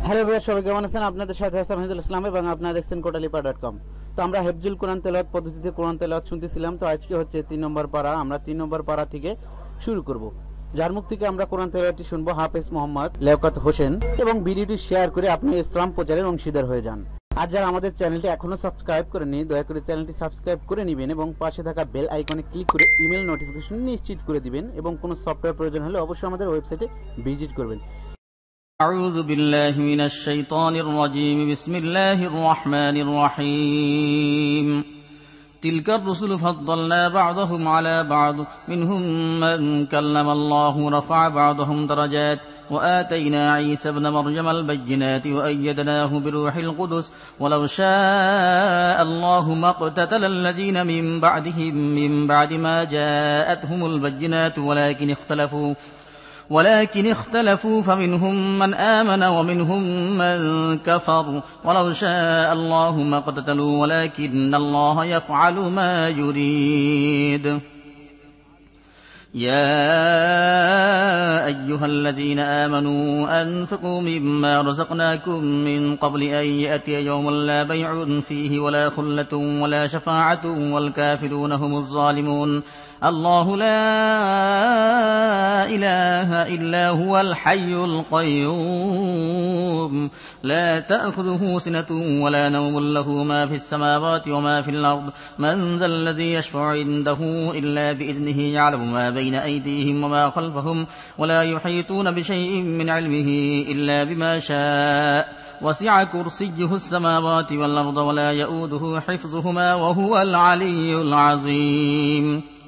হ্যালো ভাইয়া, সবাই কেমন আছেন? আপনাদের সাথে হাসান মাহিদুল ইসলাম এবং আপনারা দেখছেন কোটালিপাড়া.com। তো আমরা হেফজুল কোরআন তেলাওয়াত পদ্ধতিতে কোরআন তেলাওয়াত শুনতেছিলাম। তো আজকে হচ্ছে 3 নম্বর পারা। আমরা 3 নম্বর পারা থেকে শুরু করব। যার মুখ থেকে আমরা কোরআন তেলাওয়াতটি শুনবো হাফেজ মোহাম্মদ লিয়াকত হোসেন, এবং ভিডিওটি শেয়ার করে আপনি ইসলাম প্রচারের অংশীদার হয়ে যান। আর যারা আমাদের চ্যানেলটি এখনো সাবস্ক্রাইব করেননি, দয়া করে চ্যানেলটি সাবস্ক্রাইব করে নেবেন এবং পাশে থাকা বেল আইকনে ক্লিক করে ইমেল নোটিফিকেশন নিশ্চিত করে দিবেন, এবং কোনো সফটওয়্যার প্রয়োজন হলে অবশ্যই আমাদের ওয়েবসাইটে ভিজিট করবেন। أعوذ بالله من الشيطان الرجيم. بسم الله الرحمن الرحيم. تلك الرسل فضلنا بعضهم على بعض منهم من كلم الله ورفع بعضهم درجات وآتينا عيسى ابن مريم البينات وأيدناه بروح القدس ولو شاء الله ما اقتتل الذين من بعدهم من بعد ما جاءتهم البينات ولكن اختلفوا فمنهم من آمن ومنهم من كفر ولو شاء الله ما اقتتلوا ولكن الله يفعل ما يريد. يا أيها الذين آمنوا أنفقوا مما رزقناكم من قبل أن يأتي يوم لا بيع فيه ولا خلة ولا شفاعة والكافرون هم الظالمون. الله لا إله إلا هو الحي القيوم لا تأخذه سنة ولا نوم له ما في السماوات وما في الأرض من ذا الذي يشفع عنده إلا بإذنه يعلم ما بين أيديهم وما خلفهم ولا يحيطون بشيء من علمه إلا بما شاء وسع كرسيه السماوات والأرض ولا يؤوده حفظهما وهو العلي العظيم.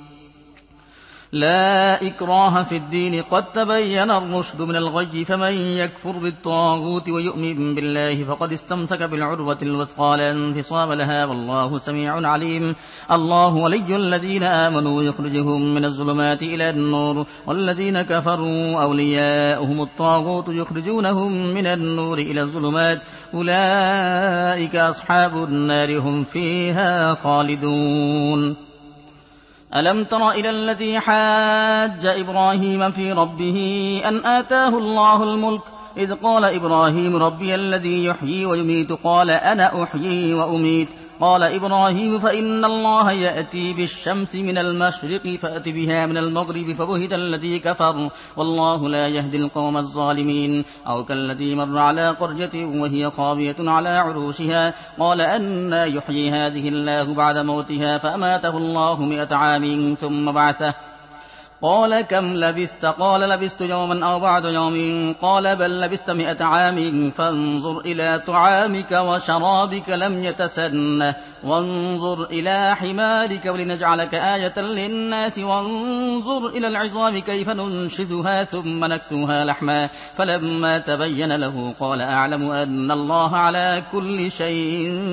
لا إكراه في الدين قد تبين الرشد من الغي فمن يكفر بالطاغوت ويؤمن بالله فقد استمسك بالعروة الوثقى لا انفصام لها والله سميع عليم. الله ولي الذين آمنوا يخرجهم من الظلمات إلى النور والذين كفروا أولياؤهم الطاغوت يخرجونهم من النور إلى الظلمات أولئك أصحاب النار هم فيها خالدون. ألم تر إلى الذي حاج إبراهيم في ربه أن آتاه الله الملك إذ قال إبراهيم ربي الذي يحيي ويميت قال أنا أحيي وأميت قال إبراهيم فإن الله يأتي بالشمس من المشرق فأت بها من المغرب فبهت الذي كفر والله لا يهدي القوم الظالمين. أو كالذي مر على قرية وهي خاوية على عروشها قال أنى يحيي هذه الله بعد موتها فأماته الله 100 عام ثم بعثه قال كم لبثت قال لبثت يوما أو بعد يوم قال بل لبثت 100 عام فانظر إلى طعامك وشرابك لم يتسنه وانظر إلى حمارك ولنجعلك آية للناس وانظر إلى العظام كيف ننشزها ثم نكسوها لحما فلما تبين له قال أعلم أن الله على كل شيء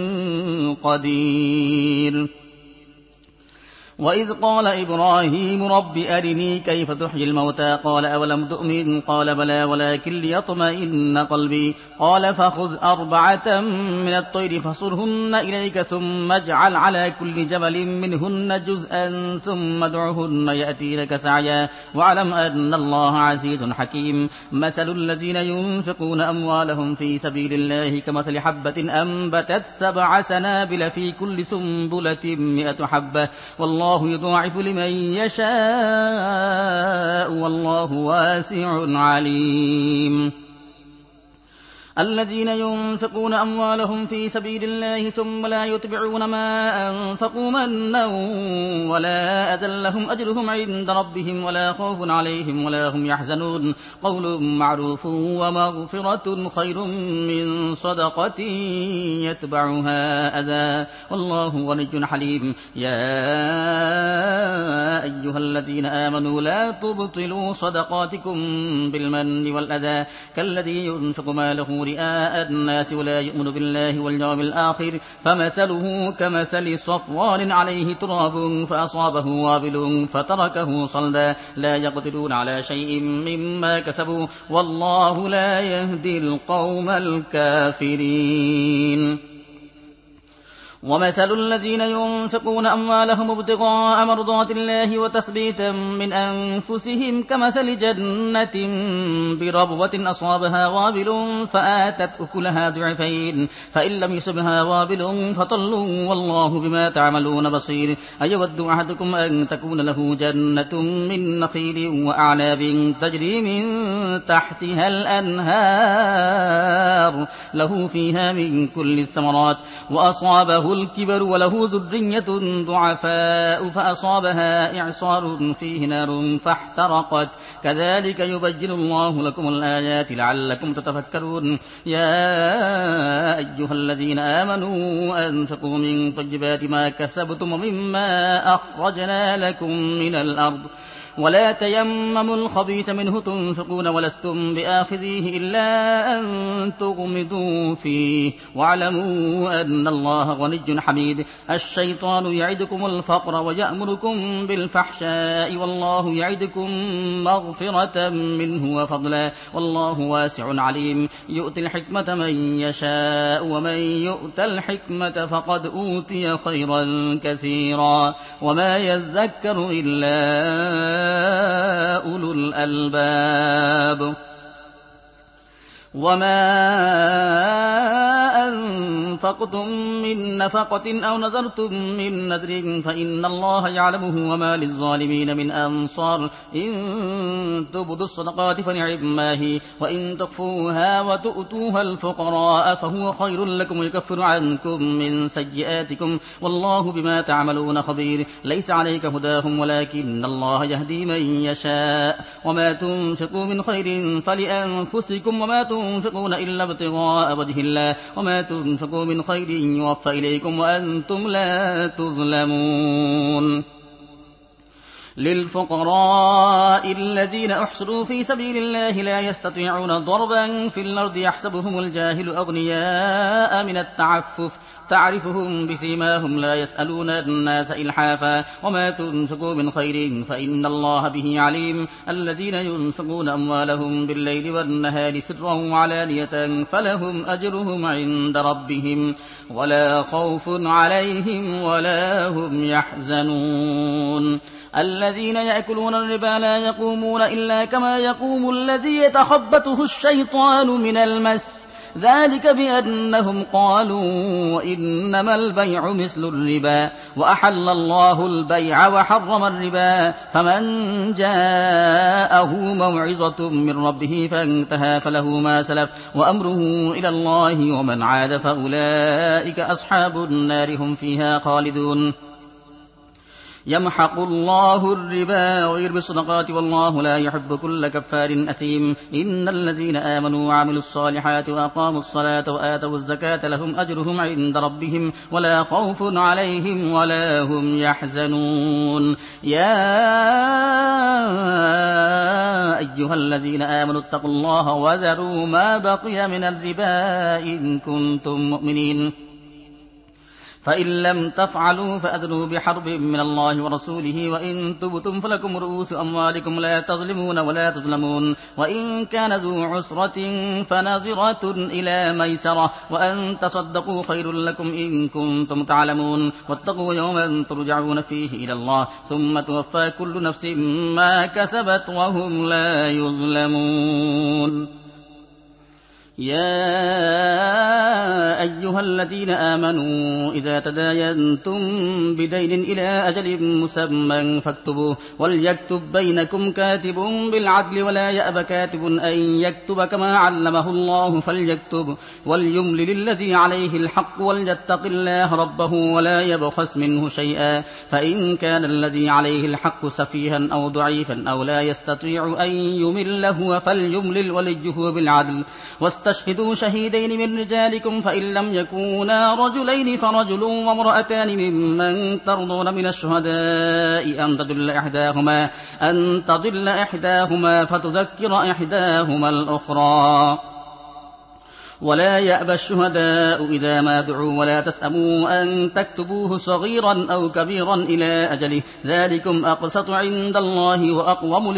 قدير. وإذ قال إبراهيم رب أرني كيف تحيي الموتى قال أولم تؤمن قال بلى ولكن ليطمئن قلبي قال فخذ 4 من الطير فصرهن إليك ثم اجعل على كل جبل منهن جزءا ثم ادعهن يأتينك سعيا واعلم أن الله عزيز حكيم. مثل الذين ينفقون أموالهم في سبيل الله كمثل حبة أنبتت 7 سنابل في كل سنبلة 100 حبة والله يضاعف لمن يشاء والله واسع عليم. الذين ينفقون أموالهم في سبيل الله ثم لا يتبعون ما أنفقوا منا ولا أذى لهم أجرهم عند ربهم ولا خوف عليهم ولا هم يحزنون. قول معروف ومغفرة خير من صدقة يتبعها أذى والله غني حليم. يا أيها الذين آمنوا لا تبطلوا صدقاتكم بالمن والأذى كالذي ينفق ماله رئاء الناس ولا يؤمن بالله واليوم الآخر فمثله كمثل صفوان عليه تراب فأصابه وابل فتركه صلدا لا يقدرون على شيء مما كسبوا والله لا يهدي القوم الكافرين. ومثل الذين ينفقون أموالهم ابتغاء مرضات الله وتثبيتا من أنفسهم كمثل جنة بربوة أصابها وابل فآتت أكلها ضعفين فإن لم يصبها وابل فطل والله بما تعملون بصير أيود أحدكم أن تكون له جنة من نخيل وأعناب تجري من تحتها الأنهار له فيها من كل الثمرات وأصابه الكبر وله ذرية ضعفاء فأصابها إعصار فيه نار فاحترقت كذلك يبين الله لكم الآيات لعلكم تتفكرون يا أيها الذين آمنوا أنفقوا من طيبات ما كسبتم ومما أخرجنا لكم من الأرض ولا تيمموا الخبيث منه تنفقون ولستم بآخذيه إلا أن تغمضوا فيه واعلموا أن الله غني حميد الشيطان يعدكم الفقر ويأمركم بالفحشاء والله يعدكم مغفرة منه وفضلا والله واسع عليم يؤتي الحكمة من يشاء ومن يؤت الحكمة فقد أوتي خيرا كثيرا وما يذكر إلا أولو الألباب وما أنفقتم من نفقة أو نذرتم من نذر فإن الله يعلمه وما للظالمين من أنصار إن تبدوا الصدقات فنعما هي وإن تخفوها وتؤتوها الفقراء فهو خير لكم ويكفر عنكم من سيئاتكم والله بما تعملون خبير ليس عليك هداهم ولكن الله يهدي من يشاء وما تنفقوا من خير فلأنفسكم وما تنفقون إلا ابتغاء وجه الله وما تنفقوا من خير يوفى إليكم وأنتم لا تظلمون للفقراء الذين أحصروا في سبيل الله لا يستطيعون ضربا في الأرض يحسبهم الجاهل أغنياء من التعفف تعرفهم بسيماهم لا يسألون الناس إلحافا وما تنفقوا من خير فإن الله به عليم الذين ينفقون أموالهم بالليل والنهار سرا وعلانية فلهم أجرهم عند ربهم ولا خوف عليهم ولا هم يحزنون الذين يأكلون الربا لا يقومون إلا كما يقوم الذي يتخبطه الشيطان من المس ذلك بأنهم قالوا إنما البيع مثل الربا وأحل الله البيع وحرم الربا فمن جاءه موعظة من ربه فانتهى فله ما سلف وأمره إلى الله ومن عاد فأولئك أصحاب النار هم فيها خالدون يمحق الله الربا ويربي الصدقات والله لا يحب كل كفار أثيم إن الذين آمنوا وعملوا الصالحات وأقاموا الصلاة وآتوا الزكاة لهم أجرهم عند ربهم ولا خوف عليهم ولا هم يحزنون يا أيها الذين آمنوا اتقوا الله وذروا ما بقي من الربا إن كنتم مؤمنين فإن لم تفعلوا فأذنوا بحرب من الله ورسوله وإن تبتم فلكم رؤوس أموالكم لا تظلمون ولا تظلمون وإن كان ذو عسرة فنظرة إلى ميسرة وأن تصدقوا خير لكم إن كنتم تعلمون واتقوا يوما ترجعون فيه إلى الله ثم توفى كل نفس ما كسبت وهم لا يظلمون يا أيها الذين آمنوا إذا تداينتم بدين إلى أجل مسمى فاكتبوه وليكتب بينكم كاتب بالعدل ولا يأب كاتب أن يكتب كما علمه الله فليكتب وليملل الذي عليه الحق وليتق الله ربه ولا يبخس منه شيئا فإن كان الذي عليه الحق سفيها أو ضعيفا أو لا يستطيع أن يمل هو فليملل وليه بالعدل واستشهدوا شهيدين من رجالكم فإن لم يكونا رجلين فرجل وامرأتان ممن ترضون من الشهداء أن تضل إحداهما فتذكر إحداهما الأخرى ولا يأبى الشهداء إذا ما دعوا ولا تسأموا أن تكتبوه صغيرا أو كبيرا إلى أجله ذلكم أقسط عند الله وأقوم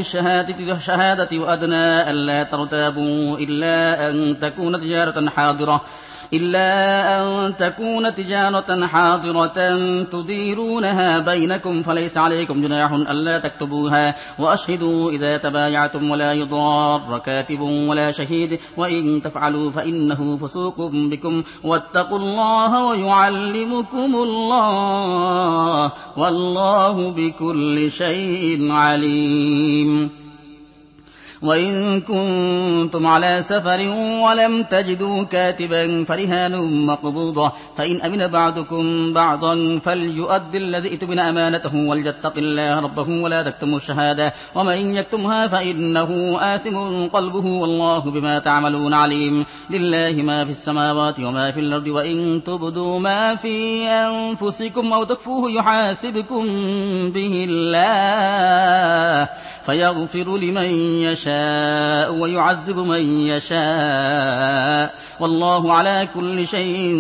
للشهادة وأدنى ألا ترتابوا إلا أن تكون تجارة حاضرة إلا أن تكون تجارة حاضرة تديرونها بينكم فليس عليكم جناح ألا تكتبوها وأشهدوا إذا تبايعتم ولا يضار كاتب ولا شهيد وإن تفعلوا فإنه فسوق بكم واتقوا الله ويعلمكم الله والله بكل شيء عليم. وإن كنتم على سفر ولم تجدوا كاتبا فرهان مقبوضة فإن أمن بعضكم بعضا فليؤد الذي ائتمن أمانته وليتق الله ربه ولا تكتموا الشهادة ومن يكتمها فإنه آثم قلبه والله بما تعملون عليم. لله ما في السماوات وما في الأرض وإن تبدوا ما في أنفسكم أو تخفوه يحاسبكم به الله فيغفر لمن يشاء ويعذب من يشاء والله على كل شيء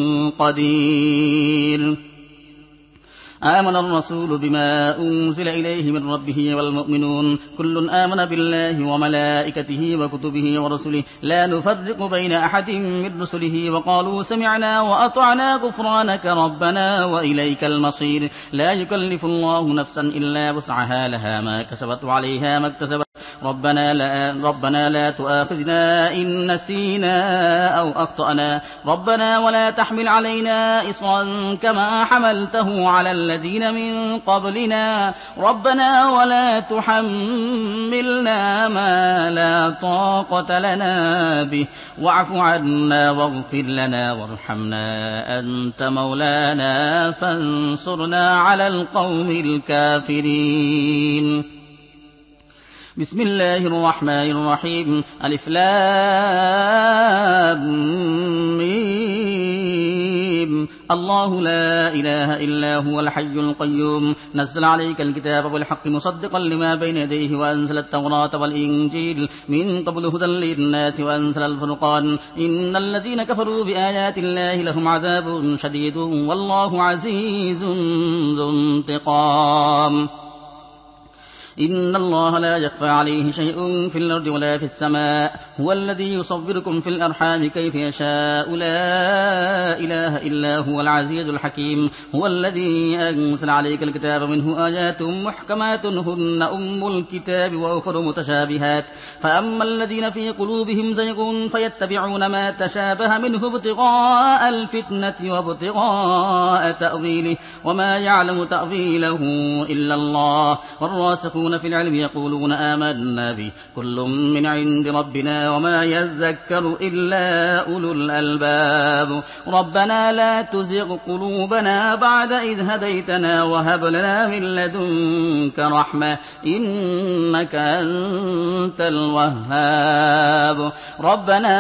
قدير. آمن الرسول بما أنزل إليه من ربه والمؤمنون كل آمن بالله وملائكته وكتبه ورسله لا نفرق بين أحد من رسله وقالوا سمعنا وأطعنا غفرانك ربنا وإليك المصير. لا يكلف الله نفسا إلا وسعها لها ما كسبت وعليها ما اكتسبت ربنا لا تؤاخذنا إن نسينا أو أخطأنا ربنا ولا تحمل علينا إصرا كما حملته على الذين من قبلنا ربنا ولا تحملنا ما لا طاقة لنا به واعف عنا واغفر لنا وارحمنا أنت مولانا فانصرنا على القوم الكافرين. بسم الله الرحمن الرحيم ألف لام ميم الله لا إله إلا هو الحي القيوم نزل عليك الكتاب بالحق مصدقا لما بين يديه وأنزل التوراة والإنجيل من قبل هدى للناس وأنزل الفرقان إن الذين كفروا بآيات الله لهم عذاب شديد والله عزيز ذو انتقام. إن الله لا يخفى عليه شيء في الأرض ولا في السماء هو الذي يصوركم في الأرحام كيف يشاء لا إله إلا هو العزيز الحكيم. هو الذي أنزل عليك الكتاب منه آيات محكمات هن أم الكتاب وأخر متشابهات فأما الذين في قلوبهم زيغ فيتبعون ما تشابه منه ابتغاء الفتنة وابتغاء تأويله وما يعلم تأويله إلا الله والراسخون في العلم يقولون آمنا به كل من عند ربنا وما يذكر إلا أولو الألباب. ربنا لا تزغ قلوبنا بعد إذ هديتنا وهب لنا من لدنك رحمة إنك أنت الوهاب. ربنا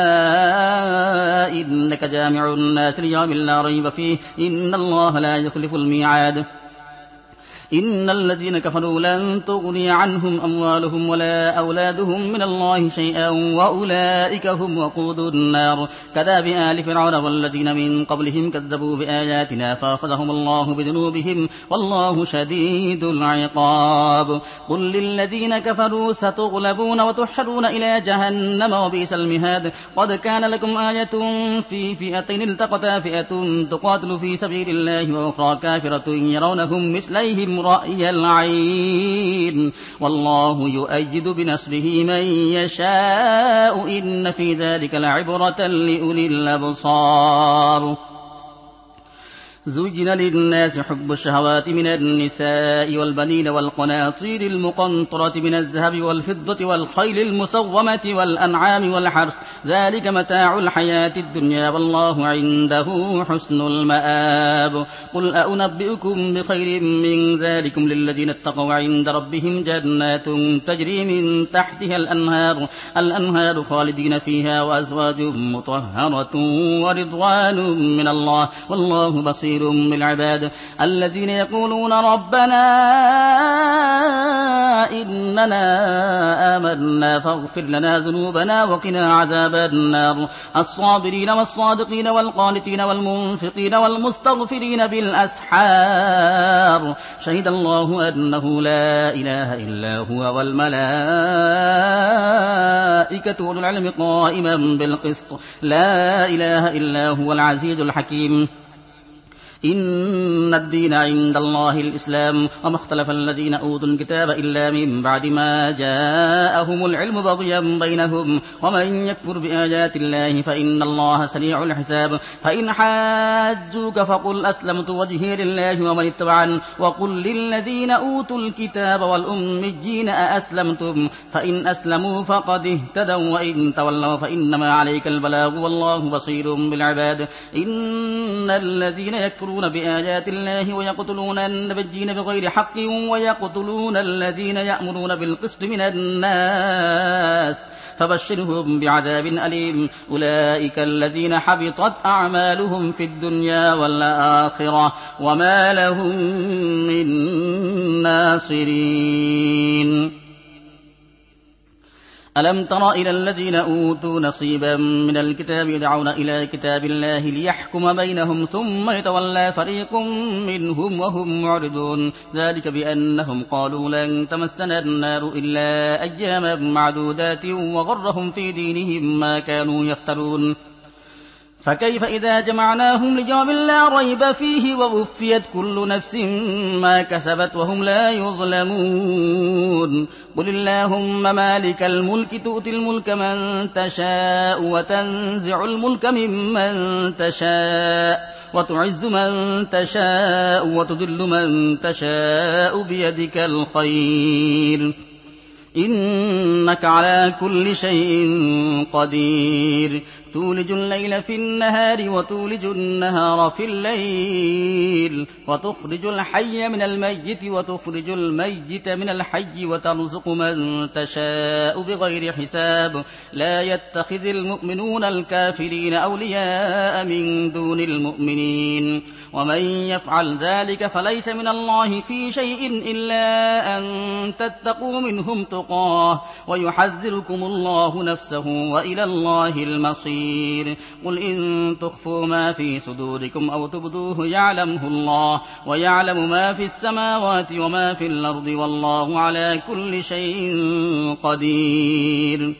إنك جامع الناس ليوم لا ريب فيه إن الله لا يخلف الميعاد. إن الذين كفروا لن تغني عنهم أموالهم ولا أولادهم من الله شيئا وأولئك هم وقود النار كداب آل فرعون والذين من قبلهم كذبوا بآياتنا فأخذهم الله بذنوبهم والله شديد العقاب. قل للذين كفروا ستغلبون وتحشرون إلى جهنم وبئس المهاد. قد كان لكم آية في فئتين التقتا فئة تقاتل في سبيل الله وأخرى كافرة يرونهم مثليهم رأي العين والله يؤيد بنصره من يشاء إن في ذلك لعبرة لأولي الأبصار. زين للناس حب الشهوات من النساء والبنين والقناطير المقنطرة من الذهب والفضة والخيل المسومة والأنعام والحرث ذلك متاع الحياة الدنيا والله عنده حسن المآب. قل أنبئكم بخير من ذلكم للذين اتقوا عند ربهم جنات تجري من تحتها الأنهار خالدين فيها وأزواج مطهرة ورضوان من الله والله بصير بالعباد. الذين يقولون ربنا إننا آمنا فاغفر لنا ذنوبنا وقنا عذاب النار الصابرين والصادقين والقانتين والمنفقين والمستغفرين بالأسحار شهد الله أنه لا إله إلا هو والملائكة أولو العلم قائما بالقسط لا إله إلا هو العزيز الحكيم إن الدين عند الله الإسلام وما اختلف الذين أوتوا الكتاب إلا من بعد ما جاءهم العلم بغيا بينهم ومن يكفر بآيات الله فإن الله سريع الحساب فإن حاجوك فقل أسلمت وجهي لله ومن اتبعني وقل للذين أوتوا الكتاب والأميين أأسلمتم فإن أسلموا فقد اهتدوا وإن تولوا فإنما عليك البلاغ والله بصير بالعباد إن الذين يكفرون بآيات الله ويقتلون النبيين بغير حق ويقتلون الذين يأمرون بالقسط من الناس فبشرهم بعذاب أليم أولئك الذين حبطت أعمالهم في الدنيا والآخرة وما لهم من ناصرين ألم تر إلى الذين أوتوا نصيبا من الكتاب يدعون إلى كتاب الله ليحكم بينهم ثم يتولى فريق منهم وهم معرضون ذلك بأنهم قالوا لن تمسنا النار إلا أياما معدودات وغرهم في دينهم ما كانوا يفترون فكيف إذا جمعناهم ليوم لا ريب فيه ووفيت كل نفس ما كسبت وهم لا يظلمون قل اللهم مالك الملك تؤتي الملك من تشاء وتنزع الملك ممن تشاء وتعز من تشاء وتذل من تشاء بيدك الخير إنك على كل شيء قدير تولج الليل في النهار وتولج النهار في الليل وتخرج الحي من الميت وتخرج الميت من الحي وترزق من تشاء بغير حساب لا يتخذ المؤمنون الكافرين أولياء من دون المؤمنين ومن يفعل ذلك فليس من الله في شيء إلا أن تتقوا منهم تقاه ويحذركم الله نفسه وإلى الله المصير قل إن تخفوا ما في صدوركم أو تبدوه يعلمه الله ويعلم ما في السماوات وما في الأرض والله على كل شيء قدير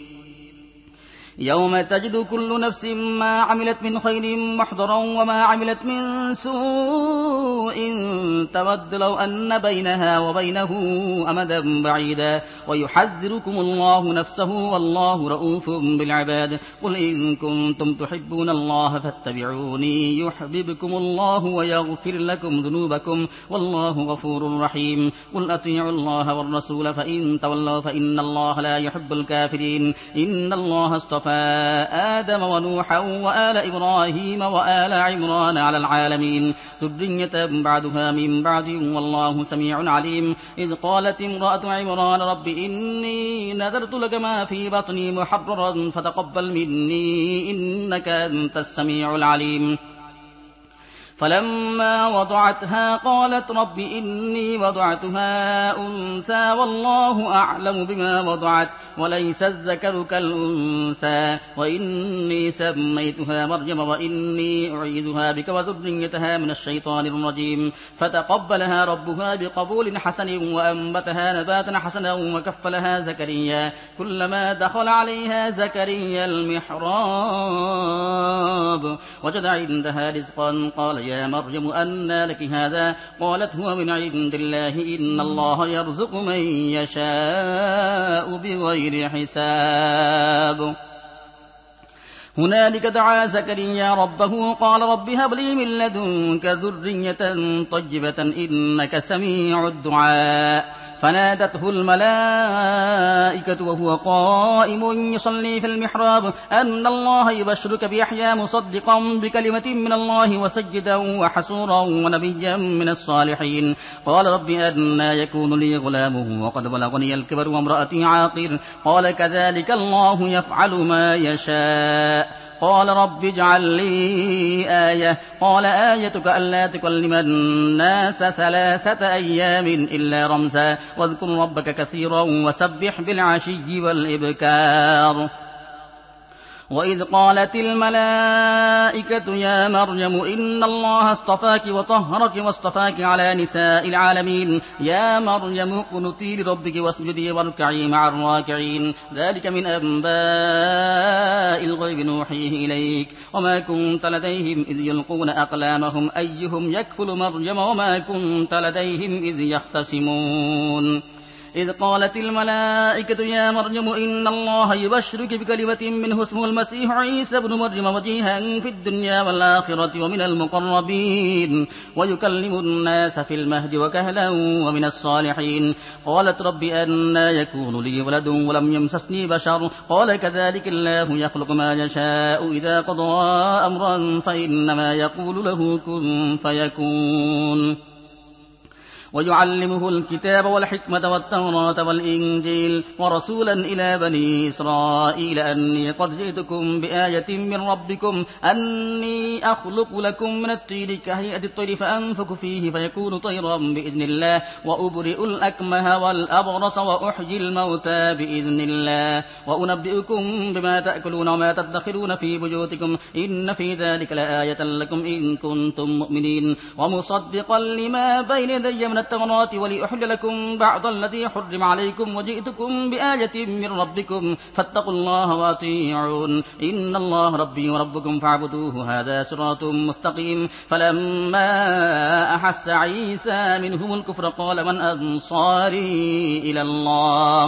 يوم تجد كل نفس ما عملت من خير محضرا وما عملت من سوء تود لو أن بينها وبينه أمدا بعيدا ويحذركم الله نفسه والله رؤوف بالعباد قل إن كنتم تحبون الله فاتبعوني يحببكم الله ويغفر لكم ذنوبكم والله غفور رحيم قل أطيعوا الله والرسول فإن تولوا فإن الله لا يحب الكافرين إن الله اصطفى آدم ونوحا وآل إبراهيم وآل عمران على العالمين ذرية بعدها من بعد والله سميع عليم إذ قالت امرأة عمران رب إني نذرت لك ما في بطني محررا فتقبل مني إنك أنت السميع العليم فلما وضعتها قالت رب إني وضعتها أنثى والله أعلم بما وضعت وليس الذكر كالأنثى وإني سميتها مريم وإني أعيذها بك وذريتها من الشيطان الرجيم فتقبلها ربها بقبول حسن وأنبتها نباتا حسنا وكفلها زكريا كلما دخل عليها زكريا المحراب وجد عندها رزقا قال يا مريم أنى لك هذا قالت هو من عند الله إن الله يرزق من يشاء بغير حساب هنالك دعا زكريا ربه قال رب هب لي من لدنك ذرية طيبة إنك سميع الدعاء فنادته الملائكة وهو قائم يصلي في المحراب أن الله يبشرك بيحيى مصدقا بكلمة من الله وسيدا وحسورا ونبيا من الصالحين قال رب أنى يكون لي غلام وقد بلغني الكبر وامرأتي عاقر قال كذلك الله يفعل ما يشاء قال رب اجعل لي آية قال آيتك ألا تكلم الناس 3 أيام إلا رمزا واذكر ربك كثيرا وسبح بالعشي والإبكار وإذ قالت الملائكة يا مريم إن الله اصطفاك وطهرك واصطفاك على نساء العالمين يا مريم اقنتي لربك واسجدي واركعي مع الراكعين ذلك من أنباء الغيب نوحيه إليك وما كنت لديهم إذ يلقون أقلامهم أيهم يكفل مريم وما كنت لديهم إذ يختصمون إذ قالت الملائكة يا مريم إن الله يبشرك بكلمة منه اسمه المسيح عيسى بن مريم وجيها في الدنيا والآخرة ومن المقربين ويكلم الناس في المهد وكهلا ومن الصالحين قالت رب أنى يكون لي ولد ولم يمسسني بشر قال كذلك الله يخلق ما يشاء إذا قضى أمرا فإنما يقول له كن فيكون ويعلمه الكتاب والحكمة والتوراة والإنجيل ورسولا إلى بني إسرائيل أني قد جئتكم بآية من ربكم أني أخلق لكم من الطين كهيئة الطير فأنفخ فيه فيكون طيرا بإذن الله وأبرئ الأكمه والأبرص وأحيي الموتى بإذن الله وأنبئكم بما تأكلون وما تدخرون في بيوتكم إن في ذلك لآية لكم إن كنتم مؤمنين ومصدقا لما بين يدي من التوراة ولأحل لكم بعض الذي حرم عليكم وجئتكم بآية من ربكم فاتقوا الله وأطيعون إن الله ربي وربكم فاعبدوه هذا صراط مستقيم فلما أحس عيسى منهم الكفر قال من أنصاري إلى الله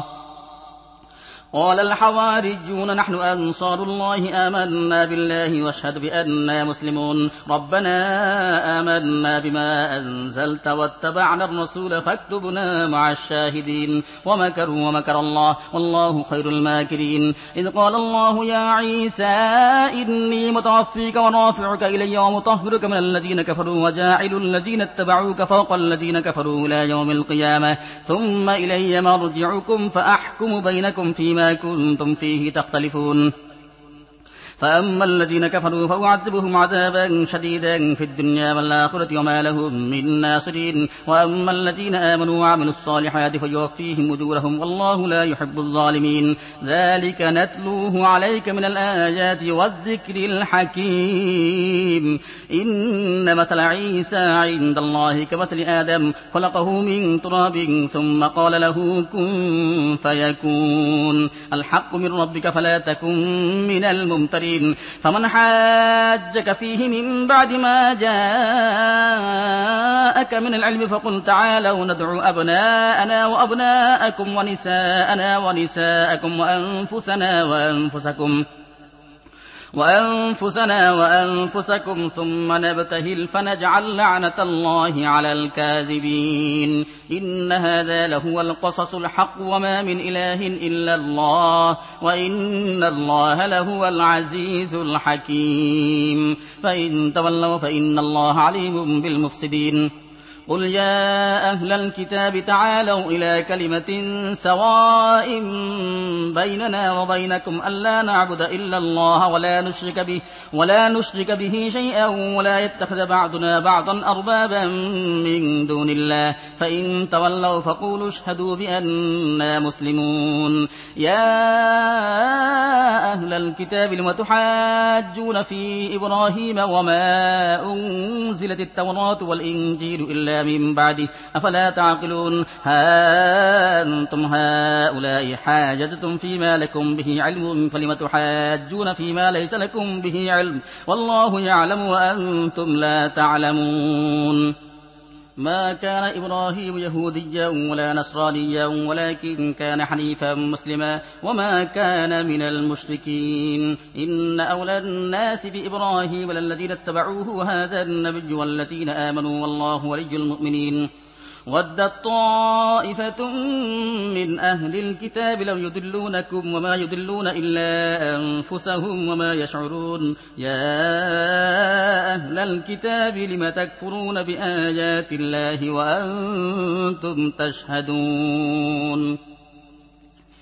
قال الحواريون نحن أنصار الله آمنا بالله واشهد بأننا مسلمون ربنا آمنا بما أنزلت واتبعنا الرسول فاكتبنا مع الشاهدين ومكروا ومكر الله والله خير الماكرين إذ قال الله يا عيسى إني متوفيك ورافعك إلي ومطهرك من الذين كفروا وجاعل الذين اتبعوك فوق الذين كفروا إلى يوم القيامة ثم إلي مرجعكم فأحكم بينكم فيما كنتم فيه تختلفون فأما الذين كفروا فأعذبهم عذابا شديدا في الدنيا والآخرة وما لهم من ناصرين وأما الذين آمنوا وعملوا الصالحات فيوفيهم أجورهم والله لا يحب الظالمين ذلك نتلوه عليك من الآيات والذكر الحكيم إن مثل عيسى عند الله كمثل آدم خلقه من تراب ثم قال له كن فيكون الحق من ربك فلا تكن من الممترين فمن حاجك فيه من بعد ما جاءك من العلم فقل تعالوا ندعو أبناءنا وأبناءكم ونساءنا ونساءكم وأنفسكم ثم نبتهل فنجعل لعنة الله على الكاذبين إن هذا لهو القصص الحق وما من إله إلا الله وإن الله لهو العزيز الحكيم فإن تولوا فإن الله عليم بالمفسدين قل يا أهل الكتاب تعالوا إلى كلمة سواء بيننا وبينكم ألا نعبد إلا الله ولا نشرك به شيئا ولا يتخذ بعضنا بعضا أربابا من دون الله فإن تولوا فقولوا اشهدوا بأننا مسلمون يا أهل الكتاب لم تحاجون في إبراهيم وما أنزلت التوراة والإنجيل إلا من بعده أفلا تعقلون ها أنتم هؤلاء حاججتم فيما لكم به علم فلم تحاجون فيما ليس لكم به علم والله يعلم وأنتم لا تعلمون ما كان إبراهيم يهوديا ولا نصرانيا ولكن كان حنيفا مسلما وما كان من المشركين إن أولى الناس بإبراهيم للذين اتبعوه وهذا النبي والذين آمنوا والله ولي المؤمنين ودت طائفة من أهل الكتاب لو يضلونكم وما يضلون إلا أنفسهم وما يشعرون يا أهل الكتاب لم تكفرون بآيات الله وأنتم تشهدون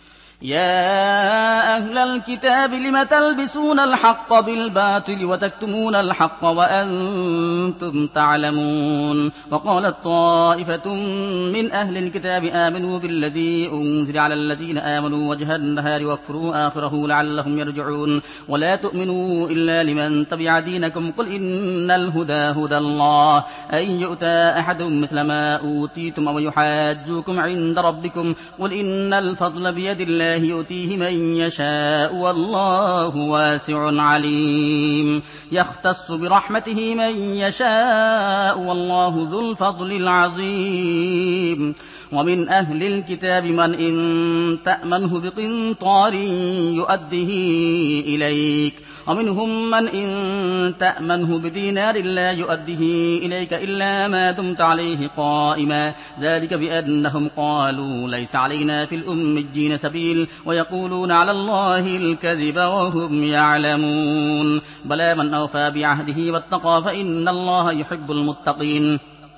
يا أهل الكتاب لم تلبسون الحق بالباطل وتكتمون الحق وأنتم تعلمون. وقالت طائفة من أهل الكتاب آمنوا بالذي أنزل على الذين آمنوا وجه النهار واكفروا آخره لعلهم يرجعون. ولا تؤمنوا إلا لمن تبع دينكم قل إن الهدى هدى الله أن يؤتى أحد مثل ما أوتيتم أو يحاجوكم عند ربكم قل إن الفضل بيد الله يؤتيه من يشاء والله واسع عليم. يختص برحمته من يشاء والله ذو الفضل العظيم. ومن أهل الكتاب من إن تأمنه بقنطار يؤده إليك ومنهم من إن تأمنه بدينار لا يؤده إليك إلا ما دمت عليه قائما ذلك بأنهم قالوا ليس علينا في الأميين سبيل ويقولون على الله الكذب وهم يعلمون. بلى من أوفى بعهده واتقى فإن الله يحب المتقين.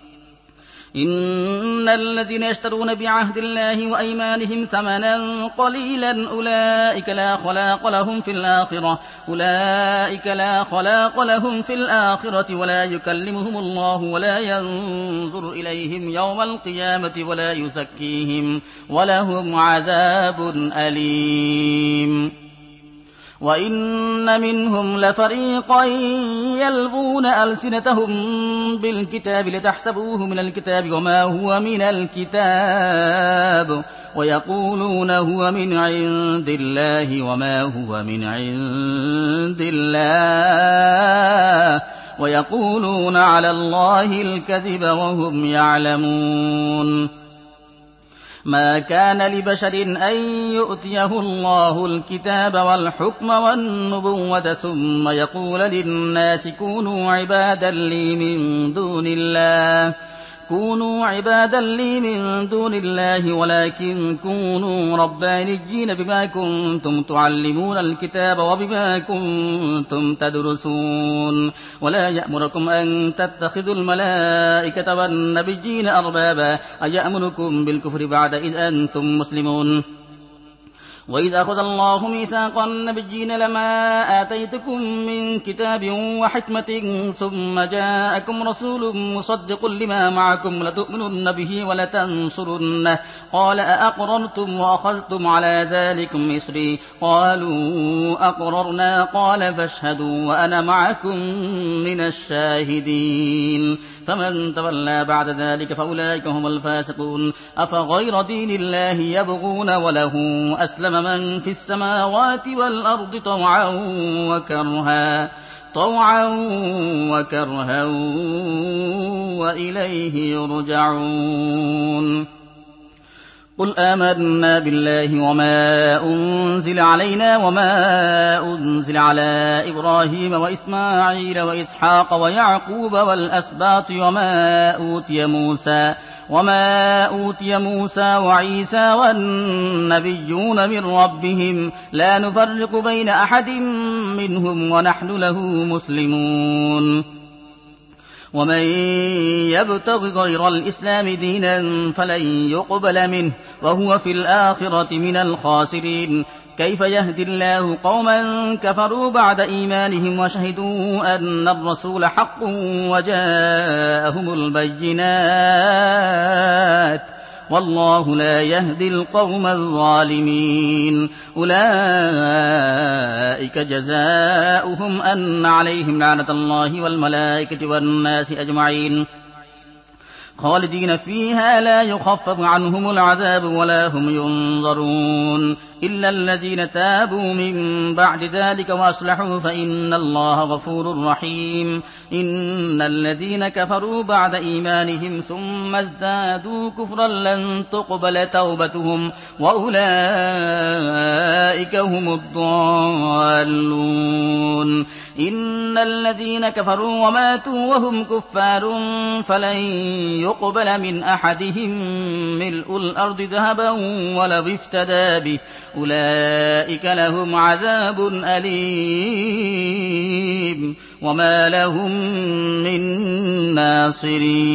إن الذين يشترون بعهد الله وأيمانهم ثمنا قليلا أولئك لا خلاق لهم في الآخرة ولا يكلمهم الله ولا ينظر إليهم يوم القيامة ولا يزكيهم ولهم عذاب أليم. وإن منهم لفريقا يلوون ألسنتهم بالكتاب لتحسبوه من الكتاب وما هو من الكتاب ويقولون هو من عند الله وما هو من عند الله ويقولون على الله الكذب وهم يعلمون. ما كان لبشر أن يؤتيه الله الكتاب والحكم والنبوة ثم يقول للناس كونوا عبادا لي من دون الله ولكن كونوا ربانيين بما كنتم تعلمون الكتاب وبما كنتم تدرسون. ولا يأمركم أن تتخذوا الملائكة والنبيين أربابا أيأمركم بالكفر بعد إذ أنتم مسلمون. وإذ أخذ الله ميثاق النبيين لما آتيتكم من كتاب وحكمة ثم جاءكم رسول مصدق لما معكم لتؤمنن به ولتنصرنه قال أأقررتم وأخذتم على ذلكم إصري قالوا أقررنا قال فاشهدوا وأنا معكم من الشاهدين. فمن تولى بعد ذلك فأولئك هم الفاسقون. أفغير دين الله يبغون وله أسلم من في السماوات والأرض طوعا وكرها وإليه يرجعون. قل آمنا بالله وما أنزل علينا وما أنزل على إبراهيم وإسماعيل وإسحاق ويعقوب والأسباط وما أوتي موسى وعيسى والنبيون من ربهم لا نفرق بين أحد منهم ونحن له مسلمون. ومن يبتغ غير الإسلام دينا فلن يقبل منه وهو في الآخرة من الخاسرين. كيف يهدي الله قوما كفروا بعد إيمانهم وشهدوا أن الرسول حق وجاءهم البينات والله لا يهدي القوم الظالمين. أولئك جزاؤهم أن عليهم لعنة الله والملائكة والناس أجمعين خالدين فيها لا يخفف عنهم العذاب ولا هم ينظرون إلا الذين تابوا من بعد ذلك وأصلحوا فإن الله غفور رحيم. إن الذين كفروا بعد إيمانهم ثم ازدادوا كفرا لن تقبل توبتهم وأولئك هم الضالون. إن الذين كفروا وماتوا وهم كفار فلن يقبل من أحدهم ملء الأرض ذهبا ولو افتدى به أولئك لهم عذاب أليم وما لهم من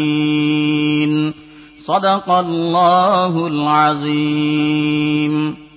ناصرين. صدق الله العظيم.